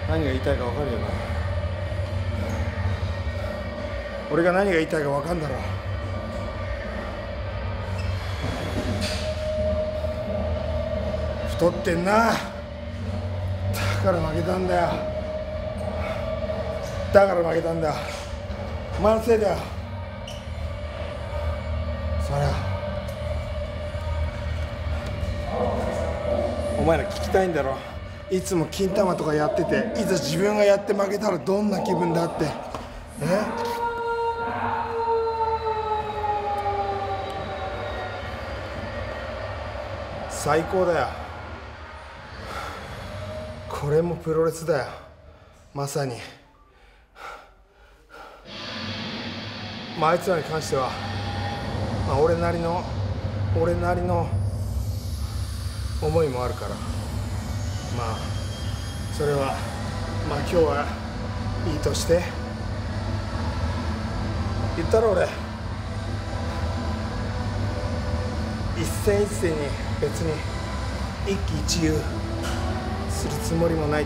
何が言いたいか分かるよな。俺が何が言いたいか分かんだろ。太ってんな。だから負けたんだよ。だから負けたんだよ。お前のせいだよ。そりゃお前ら聞きたいんだろ。いつも金玉とかやってて、いざ自分がやって負けたらどんな気分だって。最高だよ。これもプロレスだよ、まさに。あいつらに関しては、俺なりの思いもあるから、それは今日はいいとして言ったら、俺一戦一戦に別に一喜一憂するつもりもないって。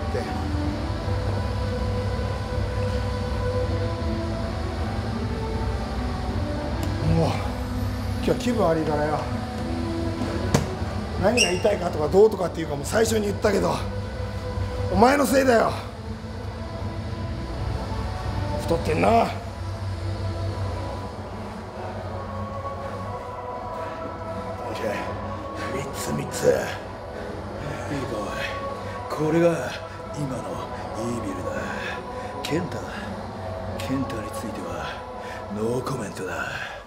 もう今日は気分悪いからよ。何が言いたいかとかどうとかっていうかもう最初に言ったけど、お前のせいだよ。太ってんな。3ついいか。 これが今のイービルだ。ケンタについてはノーコメントだ。